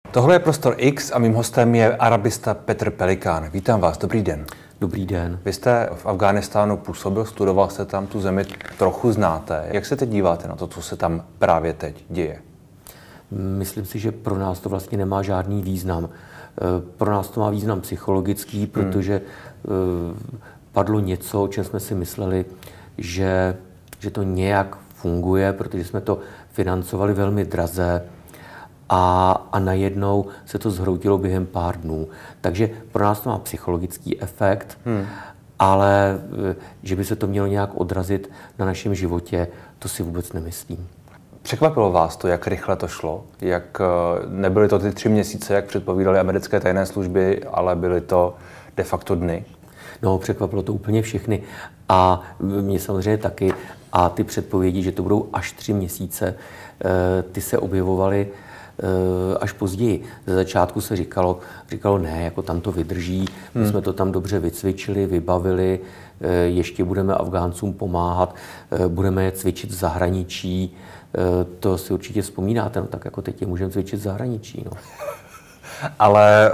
Tohle je Prostor X a mým hostem je arabista Petr Pelikán. Vítám vás, dobrý den. Dobrý den. Vy jste v Afghánistánu působil, studoval jste tam, tu zemi trochu znáte. Jak se teď díváte na to, co se tam právě teď děje? Myslím si, že pro nás to vlastně nemá žádný význam. Pro nás to má význam psychologický, protože padlo něco, o čem jsme si mysleli, že to nějak funguje, protože jsme to financovali velmi draze a najednou se to zhroutilo během pár dnů. Takže pro nás to má psychologický efekt, ale že by se to mělo nějak odrazit na našem životě, to si vůbec nemyslím. Překvapilo vás to, jak rychle to šlo? Jak nebyly to ty 3 měsíce, jak předpovídaly americké tajné služby, ale byly to de facto dny? No, překvapilo to úplně všechny. A mě samozřejmě taky. A ty předpovědi, že to budou až 3 měsíce, ty se objevovaly až později. Ze začátku se říkalo ne, jako tam to vydrží, my jsme to tam dobře vycvičili, vybavili, ještě budeme Afgáncům pomáhat, budeme je cvičit v zahraničí. To si určitě vzpomínáte, no tak jako teď je můžeme cvičit v zahraničí. No. Ale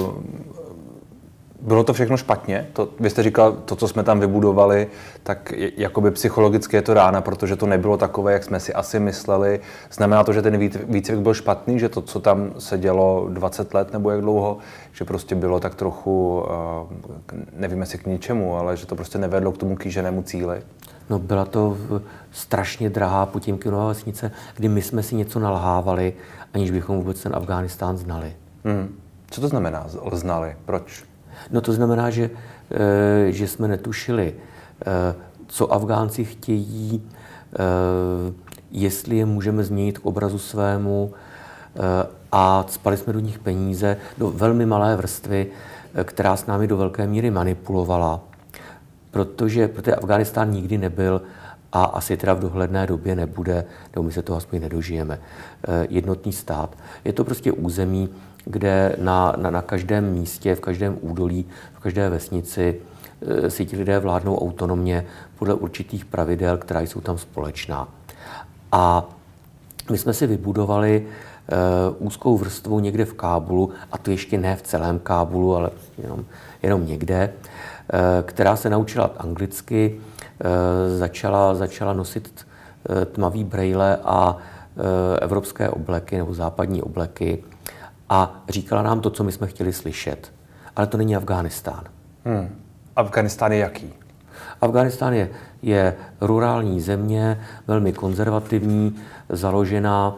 bylo to všechno špatně? Vy jste říkal, to, co jsme tam vybudovali, tak jakoby psychologicky je to rána, protože to nebylo takové, jak jsme si asi mysleli. Znamená to, že ten výcvik byl špatný, že to, co tam se dělo 20 let nebo jak dlouho, že prostě bylo tak trochu, nevím jestli k ničemu, ale že to prostě nevedlo k tomu kýženému cíli? No, byla to strašně drahá Potěmkinova vesnice, kdy my jsme si něco nalhávali, aniž bychom vůbec ten Afghánistán znali. Co to znamená znali? Proč? No to znamená, že jsme netušili, co Afgánci chtějí, jestli je můžeme změnit k obrazu svému, a cpali jsme do nich peníze, do velmi malé vrstvy, která s námi do velké míry manipulovala. Protože Afghánistán nikdy nebyl a asi teda v dohledné době nebude, nebo my se toho aspoň nedožijeme, jednotný stát. Je to prostě území, kde na každém místě, v každém údolí, v každé vesnici si ti lidé vládnou autonomně podle určitých pravidel, která jsou tam společná. A my jsme si vybudovali úzkou vrstvu někde v Kábulu, a to ještě ne v celém Kábulu, ale jenom někde, která se naučila anglicky, začala nosit tmavý brejle a evropské obleky nebo západní obleky a říkala nám to, co my jsme chtěli slyšet. Ale to není Afghánistán. Afghánistán je jaký? Afghánistán je rurální země, velmi konzervativní, založená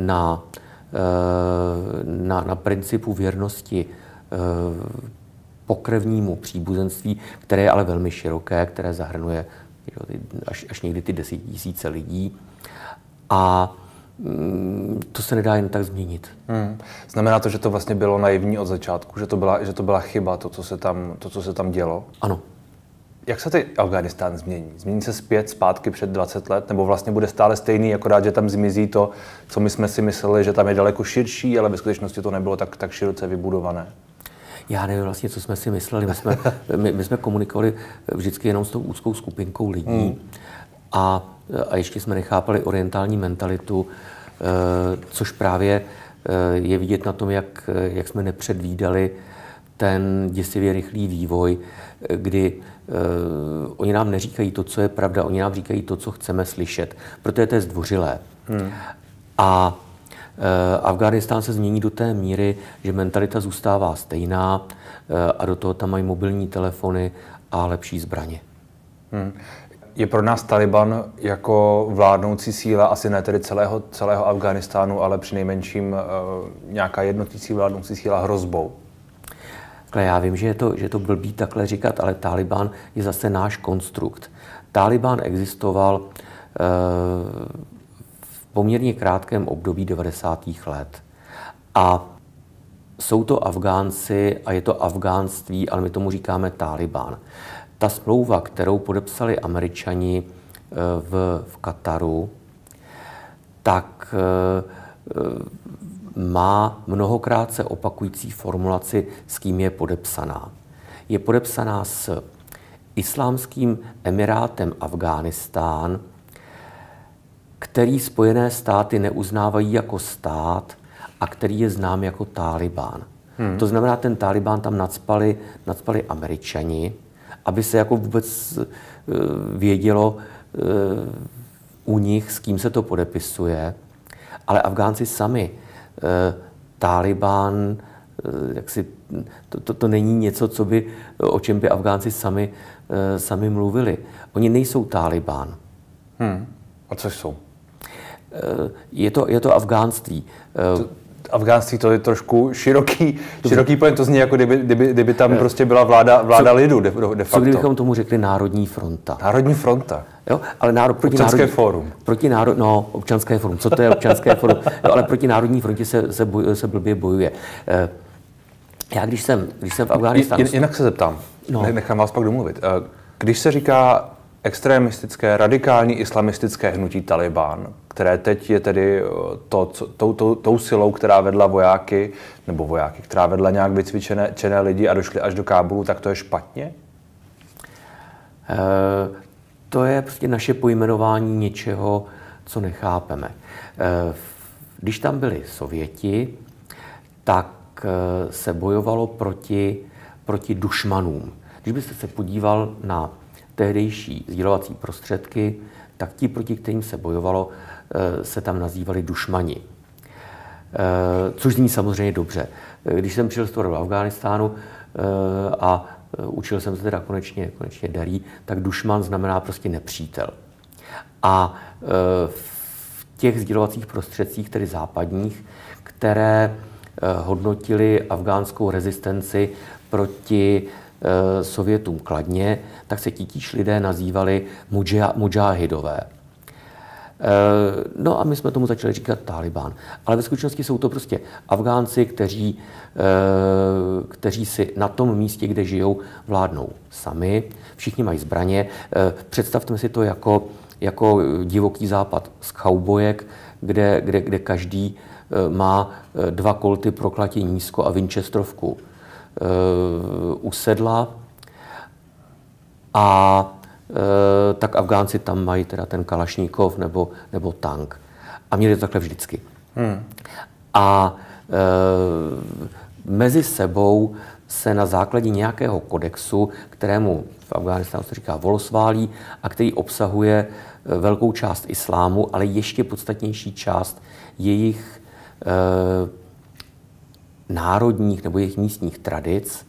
na principu věrnosti pokrevnímu příbuzenství, které je ale velmi široké, které zahrnuje až někdy ty 10 000 lidí. A to se nedá jen tak změnit. Znamená to, že to vlastně bylo naivní od začátku, že to byla chyba, to, co se tam dělo? Ano. Jak se teď Afghánistán změní? Změní se zpátky před 20 let? Nebo vlastně bude stále stejný, akorát, že tam zmizí to, co my jsme si mysleli, že tam je daleko širší, ale ve skutečnosti to nebylo tak široce vybudované? Já nevím vlastně, co jsme si mysleli. My jsme komunikovali vždycky jenom s tou úzkou skupinkou lidí a ještě jsme nechápali orientální mentalitu, což právě je vidět na tom, jak jsme nepředvídali ten děsivě rychlý vývoj, kdy oni nám neříkají to, co je pravda, oni nám říkají to, co chceme slyšet, protože to je zdvořilé. A Afghánistán se změní do té míry, že mentalita zůstává stejná a do toho tam mají mobilní telefony a lepší zbraně. Je pro nás Taliban jako vládnoucí síla, asi ne tedy celého Afghánistánu, ale přinejmenším nějaká jednotící vládnoucí síla hrozbou? Já vím, že je to blbý takhle říkat, ale Taliban je zase náš konstrukt. Taliban existoval v poměrně krátkém období 90. let. A jsou to Afgánci a je to afgánství, ale my tomu říkáme Taliban. Ta smlouva, kterou podepsali Američani v Kataru, tak má mnohokrát se opakující formulaci, s kým je podepsaná. Je podepsaná s Islámským emirátem Afghánistán, který Spojené státy neuznávají jako stát a který je znám jako Tálibán. To znamená, ten Tálibán tam nacpali Američani, aby se jako vůbec vědělo u nich, s kým se to podepisuje. Ale Afgánci sami, Tálibán, to není něco, o čem by Afgánci sami mluvili. Oni nejsou Tálibán. A co jsou? Je to afgánství. Afgánství to je trošku široký pojem, to zní jako kdyby tam prostě byla vláda lidu de facto. Co kdybychom tomu řekli Národní fronta? Národní fronta? Jo, ale Občanské fórum. Občanské fórum. Co to je občanské fórum? Jo, ale proti Národní frontě se blbě bojuje. Já když jsem v Afghánistánu... Jinak se zeptám, nechám vás pak domluvit. Když se říká extremistické, radikální islamistické hnutí Talibán, které teď je tedy tou silou, která vedla vojáky, která vedla nějak vycvičené lidi a došli až do Kábulu, tak to je špatně? To je prostě naše pojmenování něčeho, co nechápeme. Když tam byli Sověti, tak se bojovalo proti dušmanům. Když byste se podíval na tehdejší sdělovací prostředky, tak ti, proti kterým se bojovalo, se tam nazývali dušmani. Což zní samozřejmě dobře. Když jsem přijel do Afghánistánu a učil jsem se teda konečně darí, tak dušman znamená prostě nepřítel. A v těch sdělovacích prostředcích, tedy západních, které hodnotili afgánskou rezistenci proti Sovětům kladně, tak se titíž lidé nazývali mudžáhidové. No a my jsme tomu začali říkat Tálibán. Ale ve skutečnosti jsou to prostě Afgánci, kteří si na tom místě, kde žijou, vládnou sami. Všichni mají zbraně. Představme si to jako divoký západ z kaubojek, kde každý má 2 kolty proklatě nízko a Winchesterovku u sedla. A tak Afgánci tam mají teda ten Kalašníkov nebo tank. A měli to takhle vždycky. A mezi sebou se na základě nějakého kodexu, kterému v Afghánistánu se říká volosválí a který obsahuje velkou část islámu, ale ještě podstatnější část jejich národních nebo jejich místních tradic,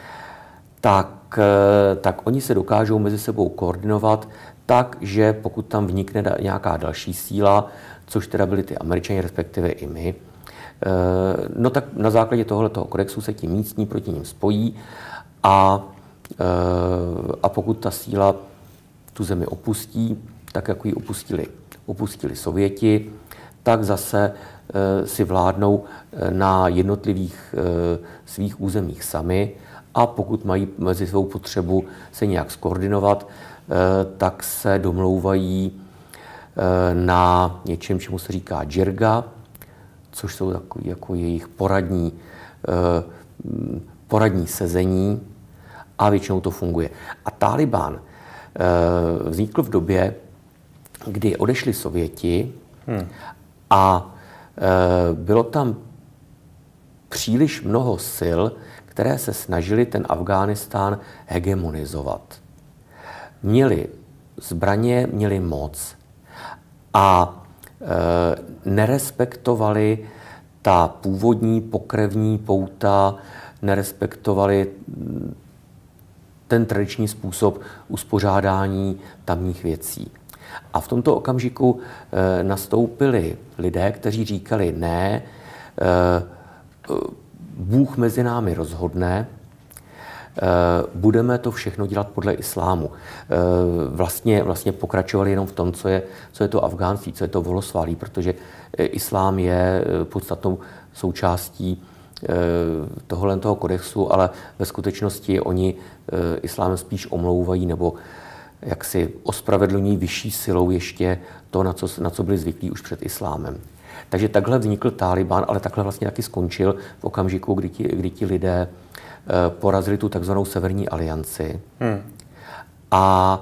tak oni se dokážou mezi sebou koordinovat tak, že pokud tam vnikne nějaká další síla, což teda byli ty Američani, respektive i my, no tak na základě tohoto kodexu se ti místní proti ním spojí a pokud ta síla tu zemi opustí, tak jako ji opustili Sověti, tak zase si vládnou na jednotlivých svých územích sami a pokud mají mezi svou potřebu se nějak skoordinovat, tak se domlouvají na něčem, čemu se říká džirga, což jsou takový jako jejich poradní sezení a většinou to funguje. A Tálibán vznikl v době, kdy odešli Sověti a bylo tam příliš mnoho sil, které se snažili ten Afghánistán hegemonizovat. Měli zbraně, měli moc a nerespektovali ta původní pokrevní pouta, nerespektovali ten tradiční způsob uspořádání tamních věcí. A v tomto okamžiku nastoupili lidé, kteří říkali ne, Bůh mezi námi rozhodne, budeme to všechno dělat podle islámu. Vlastně pokračovali jenom v tom, co je to afgánství, co je to volosválí, protože islám je podstatnou součástí toho kodexu, ale ve skutečnosti oni islámem spíš omlouvají nebo jak si ospravedlňují vyšší silou ještě to, na co byli zvyklí už před islámem. Takže takhle vznikl Tálibán, ale takhle vlastně taky skončil v okamžiku, kdy ti lidé porazili tu takzvanou Severní alianci a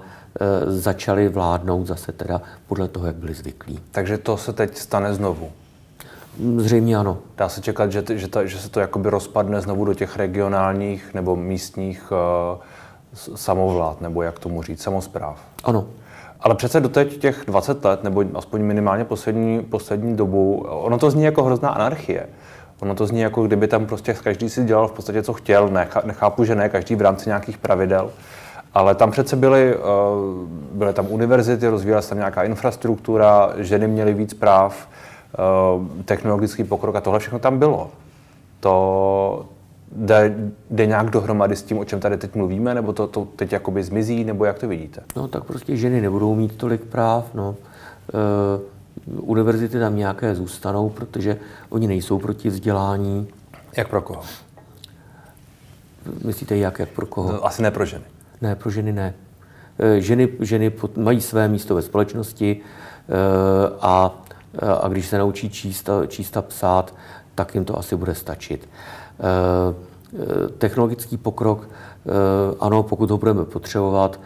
začali vládnout zase teda podle toho, jak byli zvyklí. Takže to se teď stane znovu? Zřejmě ano. Dá se čekat, že se to jakoby rozpadne znovu do těch regionálních nebo místních samovlád, nebo jak tomu říct, samospráv. Ano. Ale přece doteď těch 20 let, nebo aspoň minimálně poslední dobu, ono to zní jako hrozná anarchie. Ono to zní jako kdyby tam prostě každý si dělal v podstatě, co chtěl. Nechápu, že ne, každý v rámci nějakých pravidel. Ale tam přece byly tam univerzity, rozvíjela se tam nějaká infrastruktura, ženy měly víc práv, technologický pokrok a tohle všechno tam bylo. To jde nějak dohromady s tím, o čem tady teď mluvíme, nebo to teď jakoby zmizí, nebo jak to vidíte? No tak prostě ženy nebudou mít tolik práv, no. Univerzity tam nějaké zůstanou, protože oni nejsou proti vzdělání. Jak pro koho? Myslíte jak pro koho? No, asi ne pro ženy. Ne, pro ženy ne. Ženy mají své místo ve společnosti a když se naučí číst a psát, tak jim to asi bude stačit. Technologický pokrok, ano, pokud ho budeme potřebovat,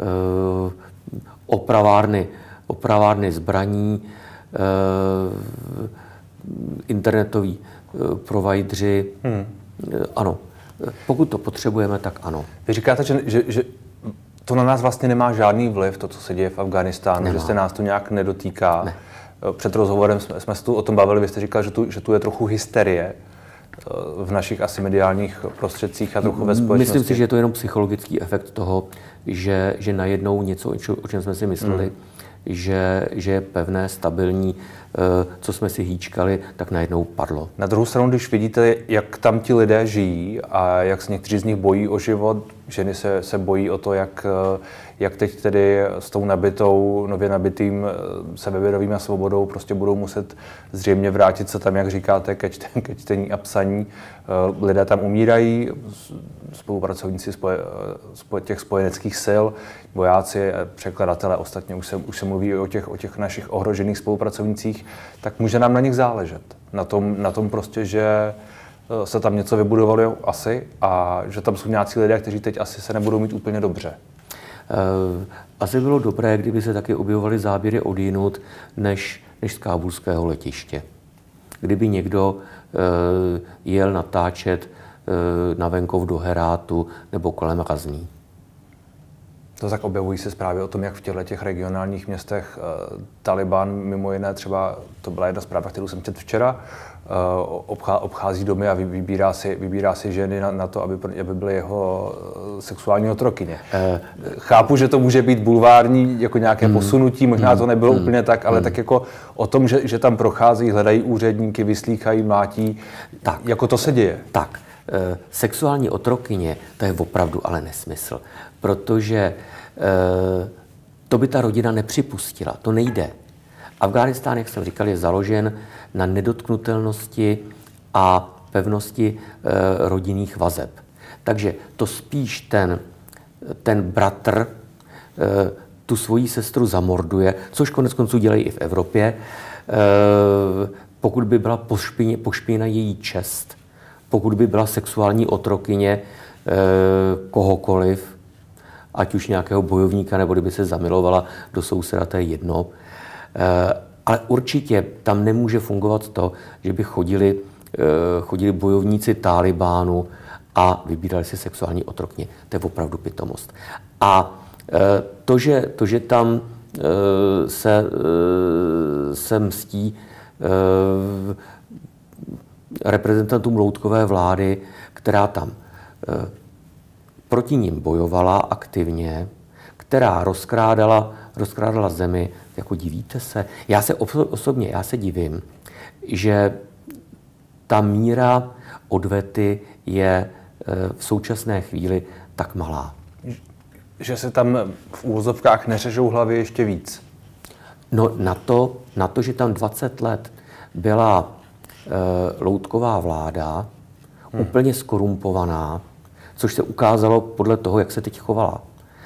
opravárny zbraní, internetoví provideři, ano. Pokud to potřebujeme, tak ano. Vy říkáte, že to na nás vlastně nemá žádný vliv, to, co se děje v Afghánistánu, že se nás to nějak nedotýká. Ne. Před rozhovorem jsme se tu o tom bavili, vy jste říkal, že tu je trochu hysterie v našich asi mediálních prostředcích a trochu ve společnosti. Myslím si, že je to jenom psychologický efekt toho, že najednou něco, o čem jsme si mysleli, že je pevné, stabilní, co jsme si hýčkali, tak najednou padlo. Na druhou stranu, když vidíte, jak tam ti lidé žijí a jak se někteří z nich bojí o život, ženy se bojí o to, jak teď tedy s tou nově nabitým sebevědomím a svobodou prostě budou muset zřejmě vrátit se tam, jak říkáte, ke čtení a psaní. Lidé tam umírají, spolupracovníci těch spojeneckých sil, vojáci, překladatelé, ostatně už se mluví o těch našich ohrožených spolupracovnících, tak může nám na nich záležet. Na tom prostě, že se tam něco vybudovalo asi a že tam jsou nějací lidé, kteří teď asi se nebudou mít úplně dobře. Asi bylo dobré, kdyby se taky objevovaly záběry odjinud, než z kábulského letiště. Kdyby někdo jel natáčet na venkov do Herátu nebo kolem Ghazni. To tak objevují se zprávy o tom, jak v těch regionálních městech Taliban, mimo jiné třeba, to byla jedna zpráva, kterou jsem četl včera, obchází domy a vybírá si ženy na to, aby byly jeho sexuální otrokyně. Chápu, že to může být bulvární, jako nějaké posunutí, možná to nebylo úplně tak, ale tak jako o tom, že tam procházejí, hledají úředníky, vyslýchají, mlátí, tak, jako to se děje. Tak, sexuální otrokyně, to je opravdu ale nesmysl, protože to by ta rodina nepřipustila, to nejde. Afghánistán, jak jsem říkal, je založen na nedotknutelnosti a pevnosti rodinných vazeb. Takže to spíš ten bratr tu svoji sestru zamorduje, což konec konců dělají i v Evropě, pokud by byla pošpěna její čest, pokud by byla sexuální otrokyně kohokoliv, ať už nějakého bojovníka, nebo kdyby se zamilovala do souseda, to je jedno. Ale určitě tam nemůže fungovat to, že by chodili bojovníci Tálibánu a vybírali si sexuální otrokně. To je opravdu pitomost. A to, že tam se mstí reprezentantům loutkové vlády, která tam proti nim bojovala aktivně, která rozkrádala zemi, jako divíte se. Já se osobně divím, že ta míra odvety je v současné chvíli tak malá. Že se tam v úvozovkách neřežou hlavy ještě víc? No na to, že tam 20 let byla loutková vláda, úplně skorumpovaná, což se ukázalo podle toho, jak se teď chovala,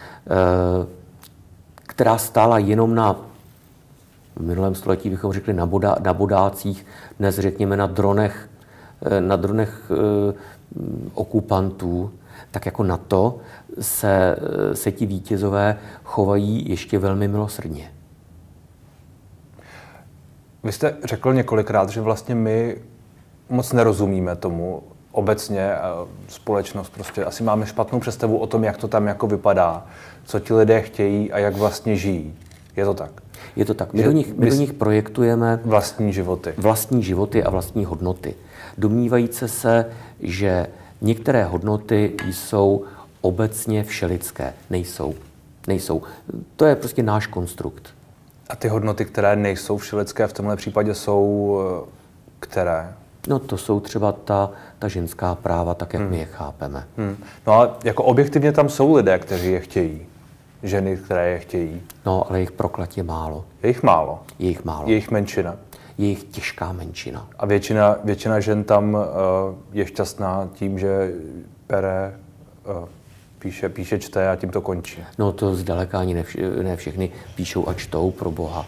která stála jenom v minulém století bychom řekli na bodácích, dnes řekněme na dronech okupantů, tak jako na to se ti vítězové chovají ještě velmi milosrdně. Vy jste řekl několikrát, že vlastně my moc nerozumíme tomu obecně, společnost prostě asi máme špatnou představu o tom, jak to tam jako vypadá, co ti lidé chtějí a jak vlastně žijí. Je to tak? Je to tak. My do nich projektujeme vlastní životy a vlastní hodnoty. Domnívajíce se, že některé hodnoty jsou obecně všelidské. Nejsou. To je prostě náš konstrukt. A ty hodnoty, které nejsou všelidské, v tomhle případě jsou které? No to jsou třeba ta ženská práva, tak jak my je chápeme. No ale jako objektivně tam jsou lidé, kteří je chtějí. Ženy, které je chtějí. No, ale jich proklatě málo. Je jich málo? Je jich málo. Je jich menšina? Je jich těžká menšina. A většina žen tam je šťastná tím, že pere, píše, čte a tím to končí. No to zdaleka ani ne všechny píšou a čtou, pro boha.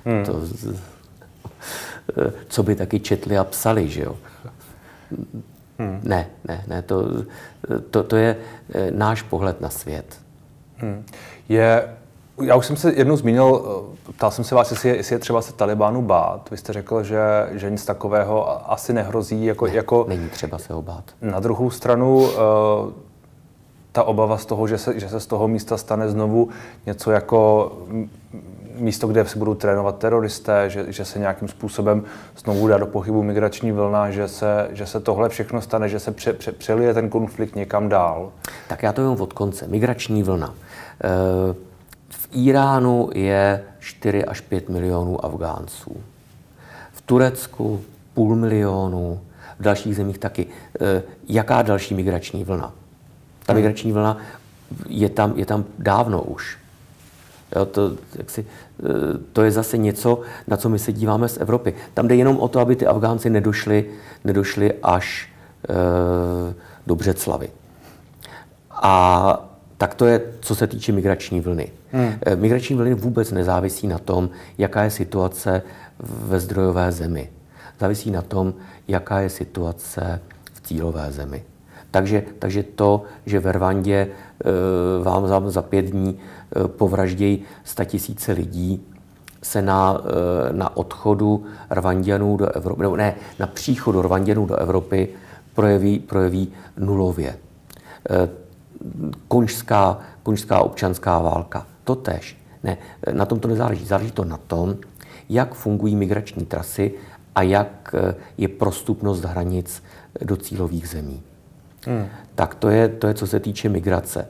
Co by taky četli a psali, že jo? Ne, to je náš pohled na svět. Já už jsem se jednou zmínil, ptal jsem se vás, jestli je třeba se Talibánu bát. Vy jste řekl, že nic takového asi nehrozí. Není třeba se ho bát. Na druhou stranu ta obava z toho, že se z toho místa stane znovu něco jako místo, kde se budou trénovat teroristé, že se nějakým způsobem znovu dá do pohybu migrační vlna, že se tohle všechno stane, že se přelije ten konflikt někam dál. Tak já to jenom od konce. Migrační vlna. V Iránu je 4 až 5 milionů Afgánců. V Turecku 500 000, v dalších zemích taky. Jaká další migrační vlna? Ta migrační vlna je tam dávno už. Jo, to je zase něco, na co my se díváme z Evropy. Tam jde jenom o to, aby ty Afgánci nedošli až do Břeclavy. A tak to je, co se týče migrační vlny. Migrační vlny vůbec nezávisí na tom, jaká je situace ve zdrojové zemi. Závisí na tom, jaká je situace v cílové zemi. Takže to, že ve Rwandě vám za 5 dní povraždějí 100 000 lidí, se na odchodu Rwanděnů do Evropy, nebo ne, na příchodu Rwanděnů do Evropy projeví nulově. Konžská občanská válka. Totéž. Ne, na tom to nezáleží. Záleží to na tom, jak fungují migrační trasy a jak je prostupnost hranic do cílových zemí. Tak to je, co se týče migrace.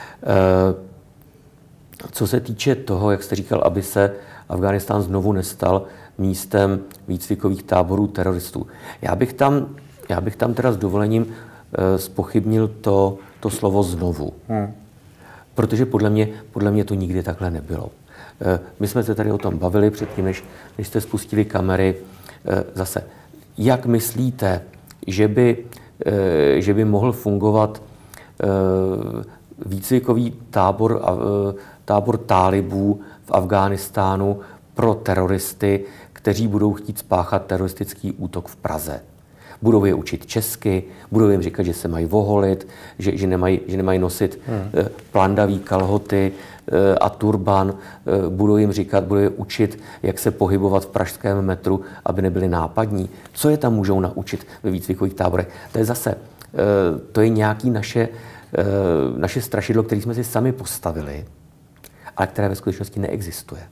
Co se týče toho, jak jste říkal, aby se Afghánistán znovu nestal místem výcvikových táborů teroristů. Já bych tam teda s dovolením zpochybnil to slovo znovu. Protože podle mě to nikdy takhle nebylo. My jsme se tady o tom bavili předtím, než jste spustili kamery. Zase, jak myslíte, že by mohl fungovat výcvikový tábor tálibů v Afghánistánu pro teroristy, kteří budou chtít spáchat teroristický útok v Praze? Budou je učit česky, budou jim říkat, že se mají voholit, že nemají nosit plandavý kalhoty a turban, budou je učit, jak se pohybovat v pražském metru, aby nebyli nápadní. Co je tam můžou naučit ve výcvikových táborech? To je zase, to je nějaký naše strašidlo, které jsme si sami postavili, ale které ve skutečnosti neexistuje.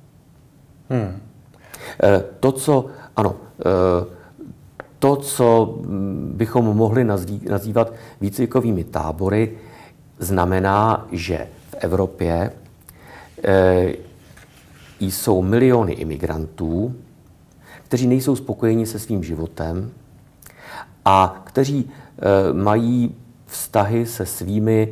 To, co bychom mohli nazývat výcvikovými tábory, znamená, že v Evropě jsou miliony imigrantů, kteří nejsou spokojeni se svým životem a kteří mají vztahy se svými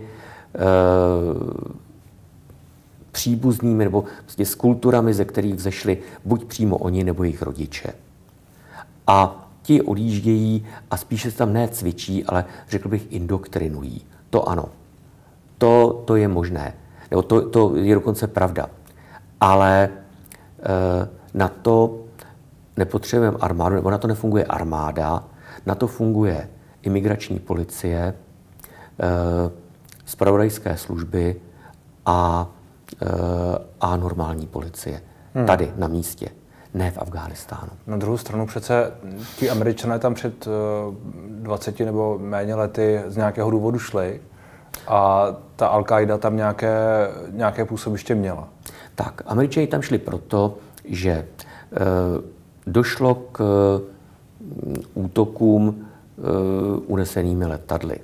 příbuznými nebo prostě s kulturami, ze kterých vzešli buď přímo oni nebo jejich rodiče. A ti odjíždějí a spíše se tam ne cvičí, ale řekl bych indoktrinují. To ano. To je možné. Nebo to je dokonce pravda. Ale na to nepotřebujeme armádu, nebo na to nefunguje armáda, na to funguje imigrační policie, zpravodajské služby a normální policie. Tady, na místě. ne v Afghánistánu. Na druhou stranu přece ti Američané tam před 20 nebo méně lety z nějakého důvodu šli a ta Al-Qaida tam nějaké působiště měla. Tak, Američané tam šli proto, že došlo k útokům unesenými letadly,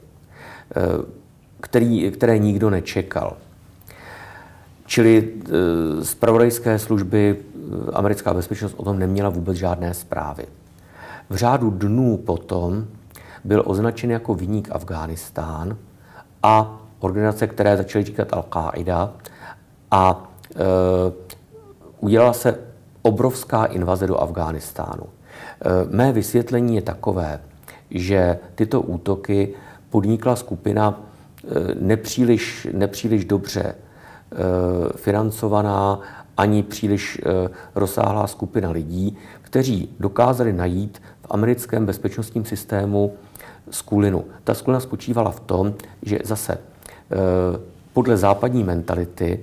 které nikdo nečekal. Čili zpravodajské služby, americká bezpečnost o tom neměla vůbec žádné zprávy. V řádu dnů potom byl označen jako viník Afghánistán a organizace, které začaly říkat Al-Qaida, a udělala se obrovská invaze do Afghánistánu. Mé vysvětlení je takové, že tyto útoky podnikla skupina nepříliš dobře financovaná, ani příliš rozsáhlá skupina lidí, kteří dokázali najít v americkém bezpečnostním systému skulinu. Ta skulina spočívala v tom, že zase podle západní mentality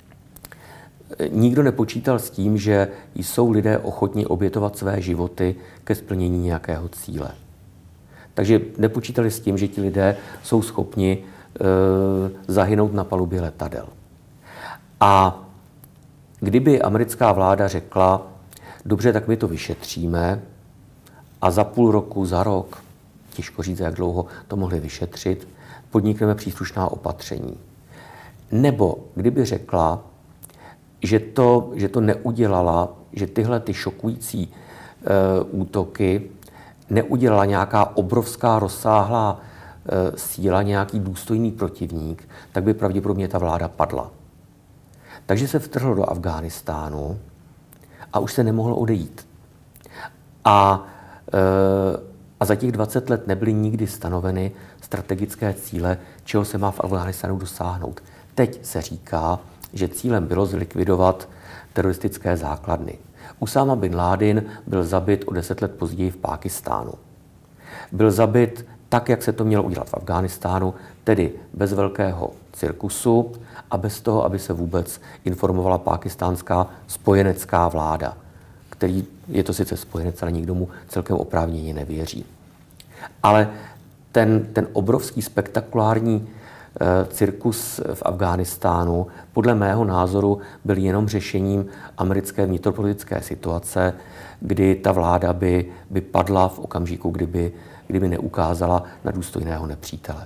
nikdo nepočítal s tím, že jsou lidé ochotni obětovat své životy ke splnění nějakého cíle. Takže nepočítali s tím, že ti lidé jsou schopni zahynout na palubě letadel. A kdyby americká vláda řekla, dobře, tak my to vyšetříme a za půl roku, za rok, těžko říct, jak dlouho to mohli vyšetřit, podnikneme příslušná opatření. Nebo kdyby řekla, že to neudělala, že tyhle ty šokující útoky neudělala nějaká obrovská, rozsáhlá síla, nějaký důstojný protivník, tak by pravděpodobně ta vláda padla. Takže se vtrhlo do Afghánistánu a už se nemohlo odejít. A za těch 20 let nebyly nikdy stanoveny strategické cíle, čeho se má v Afghánistánu dosáhnout. Teď se říká, že cílem bylo zlikvidovat teroristické základny. Usáma bin Ládin byl zabit o 10 let později v Pákistánu. Byl zabit tak, jak se to mělo udělat v Afghánistánu, tedy bez velkého cirkusu a bez toho, aby se vůbec informovala pákistánská spojenecká vláda, který je to sice spojenec, ale nikdo mu celkem oprávněně nevěří. Ale ten obrovský spektakulární cirkus v Afghánistánu podle mého názoru byl jenom řešením americké vnitropolitické situace, kdy ta vláda by padla v okamžiku, kdyby neukázala na důstojného nepřítele.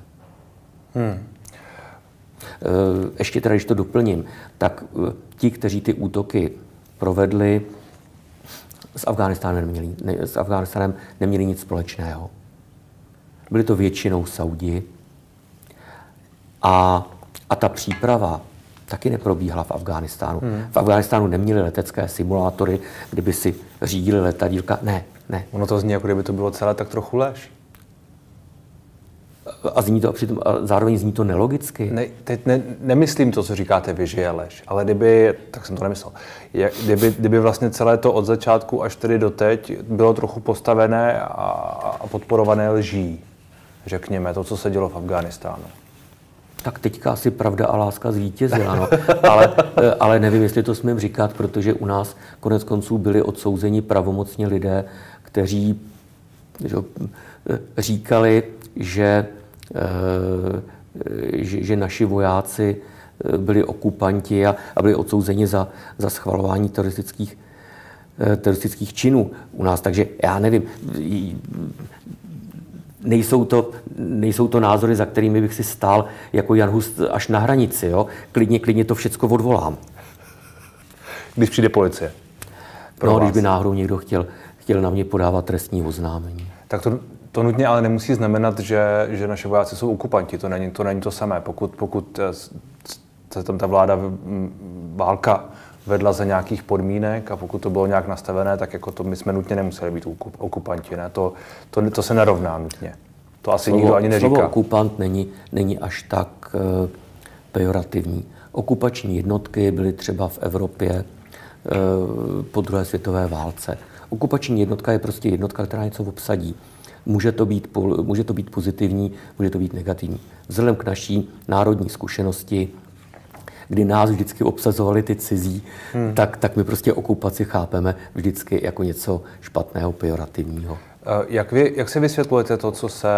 Ještě teda, když to doplním, tak ti, kteří ty útoky provedli, s Afghánistánem neměli nic společného. Byli to většinou Saudi a ta příprava taky neprobíhala v Afghánistánu. V Afghánistánu neměli letecké simulátory, kdyby si řídili letadílka. Ne. Ono to zní, jako kdyby to bylo celé tak trochu lež. A zároveň zní to nelogicky. Teď nemyslím to, co říkáte vy, že je lež, ale tak jsem to nemyslel, kdyby vlastně celé to od začátku až tedy doteď bylo trochu postavené a podporované lží, řekněme, to, co se dělo v Afghánistánu. Tak teďka asi pravda a láska zvítězila, no. Ale nevím, jestli to smím říkat, protože u nás konec konců byli odsouzeni pravomocně lidé, kteří říkali, že naši vojáci byli okupanti a byli odsouzeni za schvalování teroristických činů u nás. Takže já nevím, nejsou to názory, za kterými bych si stál jako Jan Hus až na hranici. Jo? Klidně to všecko odvolám. Když přijde policie? Když by náhodou někdo chtěl na mě podávat trestní oznámení. Tak to nutně ale nemusí znamenat, že naše vojáci jsou okupanti. To není to samé. Pokud se tam ta válka vedla za nějakých podmínek a pokud to bylo nějak nastavené, tak jako to my jsme nutně nemuseli být okupanti. Ne? To se nerovná nutně. To asi nikdo ani neříká. Slovo okupant není až tak pejorativní. Okupační jednotky byly třeba v Evropě po druhé světové válce. Okupační jednotka je prostě jednotka, která něco obsadí. Může to být pozitivní, může to být negativní. Vzhledem k naší národní zkušenosti kdy nás vždycky obsazovali ty cizí, tak my prostě okupaci chápeme vždycky jako něco špatného, pejorativního. Jak si vysvětlujete to, co se...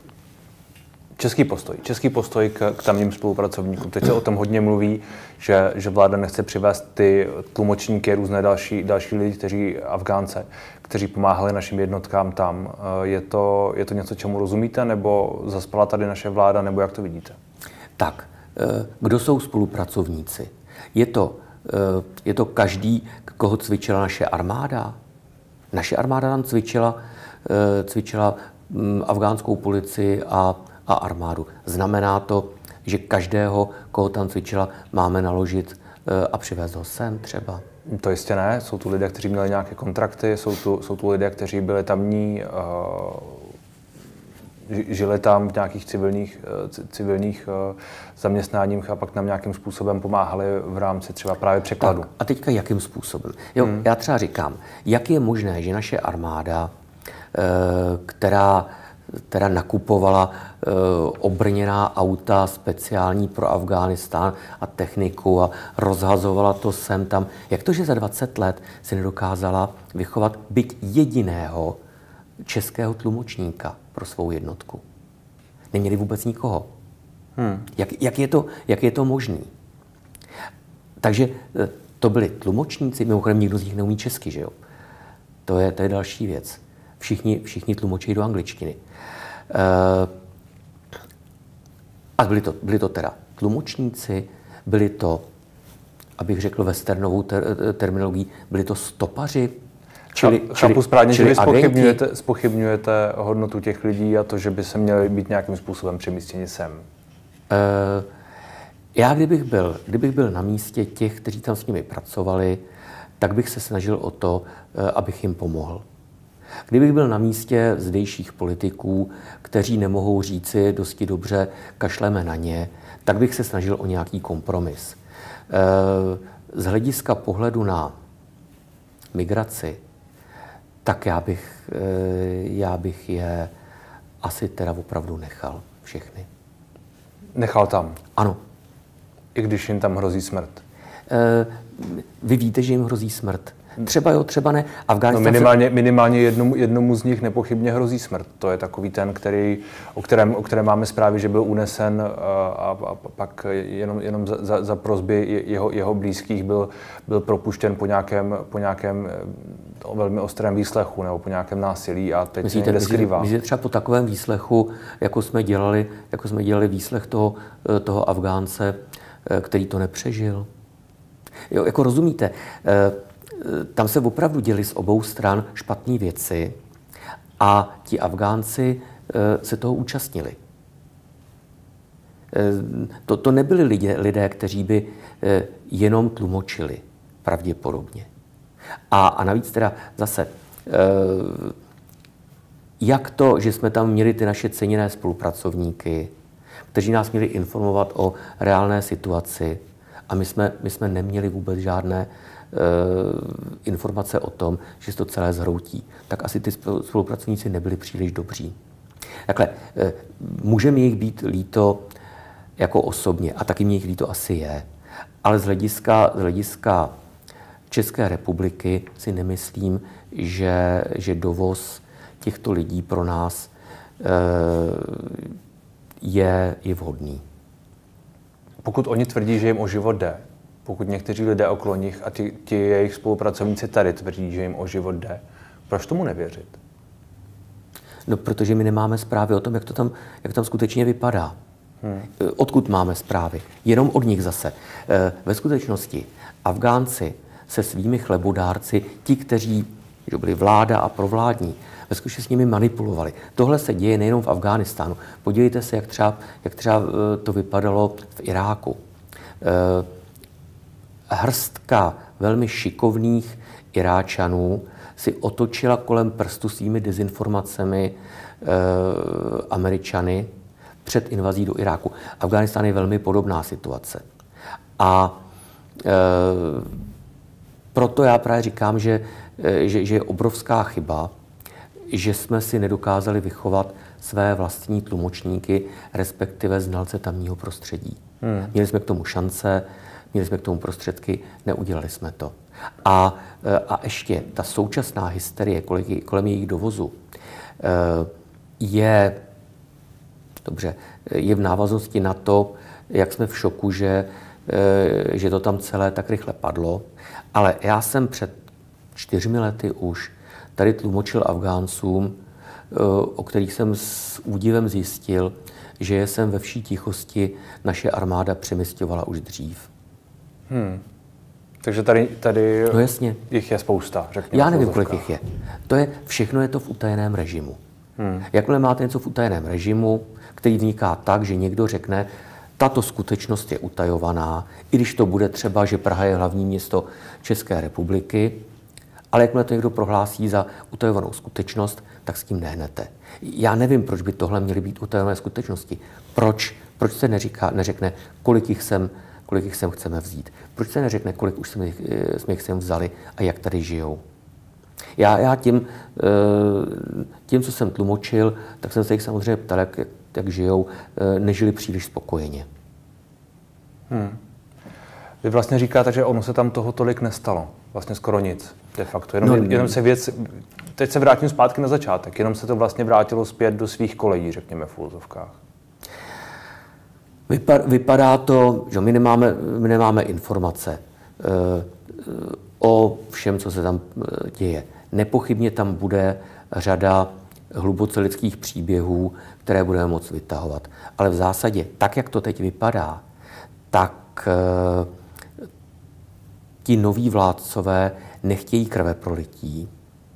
Český postoj k tamním spolupracovníkům. Teď se o tom hodně mluví, že vláda nechce přivést ty tlumočníky, různé další lidi, Afgánce, kteří pomáhali našim jednotkám tam. Je to něco, čemu rozumíte, nebo zaspala tady naše vláda, nebo jak to vidíte? Tak, kdo jsou spolupracovníci? Je to každý, koho cvičila naše armáda? Naše armáda tam cvičila afgánskou policii a armádu. Znamená to, že každého, koho tam cvičila, máme naložit a přivést ho sem třeba? To jistě ne. Jsou tu lidé, kteří měli nějaké kontrakty, jsou tu lidé, kteří byli tamní, žili tam v nějakých civilních zaměstnáních a pak nám nějakým způsobem pomáhali v rámci třeba právě překladu. Tak, a teďka jakým způsobem? Já třeba říkám, jak je možné, že naše armáda, která nakupovala obrněná auta speciální pro Afghánistán a techniku a rozhazovala to sem tam. Jak to, že za 20 let si nedokázala vychovat byť jediného českého tlumočníka pro svou jednotku? Neměli vůbec nikoho. Jak je to možný? Takže to byli tlumočníci, mimochodem nikdo z nich neumí česky, že jo? To je další věc. Všichni tlumočí do angličtiny. A byli to teda tlumočníci, byli to, abych řekl westernovou terminologií, byli to stopaři, Chápu správně, že vy zpochybňujete hodnotu těch lidí a to, že by se měli být nějakým způsobem přemístěni sem. Já kdybych byl na místě těch, kteří tam s nimi pracovali, tak bych se snažil o to, abych jim pomohl. Kdybych byl na místě zdejších politiků, kteří nemohou říci dosti dobře, kašleme na ně, tak bych se snažil o nějaký kompromis. Z hlediska pohledu na migraci, tak já bych je asi teda opravdu nechal všechny. Nechal tam? Ano. I když jim tam hrozí smrt? Vy víte, že jim hrozí smrt. Třeba jo, třeba ne. Minimálně jednomu z nich nepochybně hrozí smrt. To je takový ten, o kterém máme zprávy, že byl unesen a pak jenom za prosby jeho blízkých byl propuštěn po nějakém velmi ostrém výslechu nebo po nějakém násilí a teď se někde skrývá. Myslíte třeba po takovém výslechu, jako jsme dělali výslech toho Afgánce, který to nepřežil? Jo, jako rozumíte, tam se opravdu děli z obou stran špatné věci a ti Afgánci se toho účastnili. To nebyli lidé, kteří by jenom tlumočili, pravděpodobně. A navíc teda zase, jak to, že jsme tam měli ty naše ceněné spolupracovníky, kteří nás měli informovat o reálné situaci a my jsme neměli vůbec žádné informace o tom, že se to celé zhroutí, tak asi ty spolupracovníci nebyli příliš dobří. Takhle, může mi jich být líto jako osobně a taky mě jich líto asi je, ale z hlediska České republiky si nemyslím, že dovoz těchto lidí pro nás je vhodný. Pokud oni tvrdí, že jim o život jde, pokud někteří lidé okolo nich a ti jejich spolupracovníci tady tvrdí, že jim o život jde, proč tomu nevěřit? No, protože my nemáme zprávy o tom, jak tam skutečně vypadá. Odkud máme zprávy? Jenom od nich zase. Ve skutečnosti Afgánci se svými chlebodárci, ti, kteří byli vláda a provládní, ve skutečnosti s nimi manipulovali. Tohle se děje nejenom v Afghánistánu. Podívejte se, jak třeba to vypadalo v Iráku. Hrstka velmi šikovných Iráčanů si otočila kolem prstu svými dezinformacemi Američany před invazí do Iráku. Afghánistán je velmi podobná situace. A proto já právě říkám, že je obrovská chyba, že jsme si nedokázali vychovat své vlastní tlumočníky, respektive znalce tamního prostředí. Měli jsme k tomu šance, měli jsme k tomu prostředky, neudělali jsme to. A ještě ta současná hysterie kolem jejich dovozu je v návaznosti na to, jak jsme v šoku, že to tam celé tak rychle padlo. Ale já jsem před 4 lety už tady tlumočil Afgáncům, o kterých jsem s údivem zjistil, že je sem ve vší tichosti naše armáda přemysťovala už dřív. Takže tady no jasně. Jich je spousta, řekněme. Já nevím, kolik jich je. Všechno je to v utajeném režimu. Jakmile máte něco v utajeném režimu, který vzniká tak, že někdo řekne, tato skutečnost je utajovaná, i když to bude třeba, že Praha je hlavní město České republiky, ale jakmile to někdo prohlásí za utajovanou skutečnost, tak s tím nehnete. Já nevím, proč by tohle měly být utajované skutečnosti. Proč se neřekne, kolik jich sem chceme vzít? Proč se neřekne, kolik už jsme jich sem vzali a jak tady žijou? Já tím, co jsem tlumočil, tak jsem se jich samozřejmě ptal, jak žijou, nežili příliš spokojeně. Vy vlastně říkáte, že ono se tam toho tolik nestalo. Vlastně skoro nic, de facto. Jenom se teď se vrátím zpátky na začátek, jenom se to vlastně vrátilo zpět do svých kolejí, řekněme v úvozovkách. Vypadá to, že my nemáme informace o všem, co se tam děje. Nepochybně tam bude řada hluboce lidských příběhů, které budeme moct vytahovat. Ale v zásadě, tak, jak to teď vypadá, tak ti noví vládcové nechtějí krveprolití.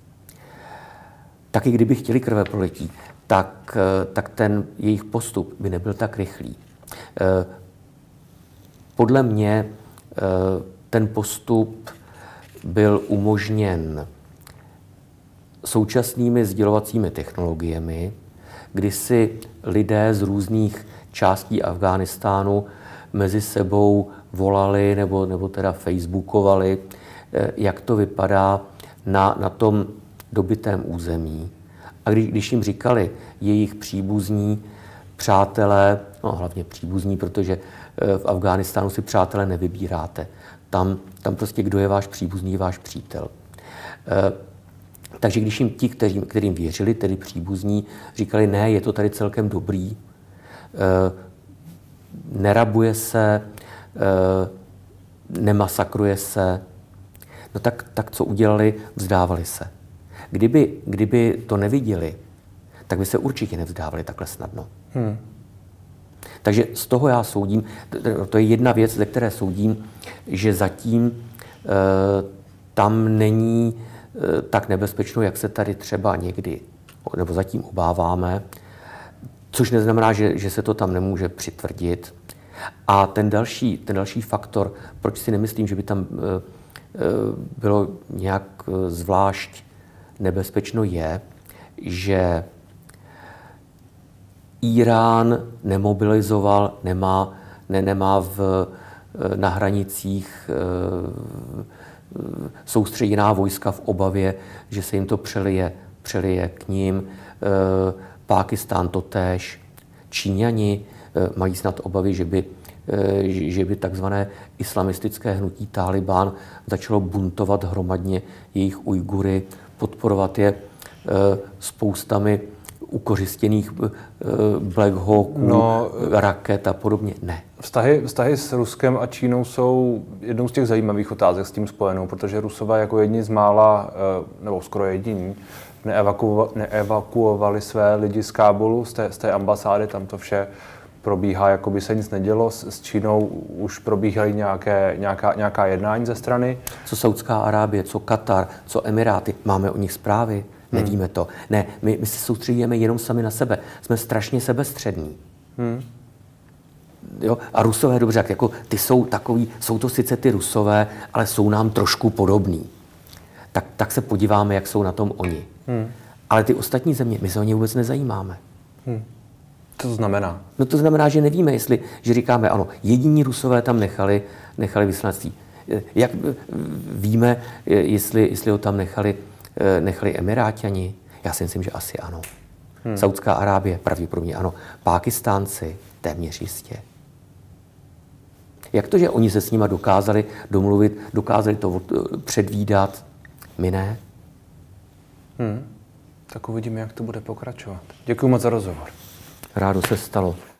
Taky kdyby chtěli krveprolití, tak ten jejich postup by nebyl tak rychlý. Podle mě ten postup byl umožněn současnými sdělovacími technologiemi, kdy si lidé z různých částí Afghánistánu mezi sebou volali nebo teda facebookovali, jak to vypadá na tom dobytém území. A když jim říkali jejich příbuzní, přátelé, no hlavně příbuzní, protože v Afghánistánu si přátelé nevybíráte. Tam prostě kdo je váš příbuzný, je váš přítel. Takže když jim ti, kterým věřili, tedy příbuzní, říkali, ne, je to tady celkem dobrý, nerabuje se, nemasakruje se, no tak co udělali? Vzdávali se. Kdyby to neviděli, tak by se určitě nevzdávali takhle snadno. Takže z toho já soudím, to je jedna věc, ze které soudím, že zatím tam není tak nebezpečno, jak se tady třeba někdy, nebo zatím obáváme, což neznamená, že se to tam nemůže přitvrdit. A ten další faktor, proč si nemyslím, že by tam bylo nějak zvlášť nebezpečno, je, že Irán nemobilizoval, nemá na hranicích soustředěná vojska v obavě, že se jim to přelije k ním. Pákistán totéž. Číňani mají snad obavy, že by takzvané islamistické hnutí Tálibán začalo buntovat hromadně jejich Ujgury, podporovat je spoustami ukořistěných Black Hawků, raket a podobně. Ne. Vztahy s Ruskem a Čínou jsou jednou z těch zajímavých otázek s tím spojenou, protože Rusové jako jedni z mála, nebo skoro jediní, neevakuovali své lidi z Kábulu, z té ambasády, tam to vše probíhá, jako by se nic nedělo. S Čínou už probíhají nějaká jednání ze strany. Co Saudská Arábie, co Katar, co Emiráty, máme o nich zprávy? Nevíme to. Ne, my se soustředíme jenom sami na sebe. Jsme strašně sebestřední. Jo? A Rusové, dobře, jako ty jsou takový, jsou to sice ty Rusové, ale jsou nám trošku podobní. Tak se podíváme, jak jsou na tom oni. Ale ty ostatní země, my se o ně vůbec nezajímáme. Co to znamená? No to znamená, že nevíme, že říkáme, ano, jediní Rusové tam nechali vyslanectví. Jak víme, jestli ho tam nechali Emiráťani? Já si myslím, že asi ano. Saudská Arábie pravděpodobně ano. Pákistánci téměř jistě. Jak to, že oni se s nima dokázali domluvit, dokázali to předvídat, my ne? Tak uvidíme, jak to bude pokračovat. Děkuji moc za rozhovor. Rádo se stalo.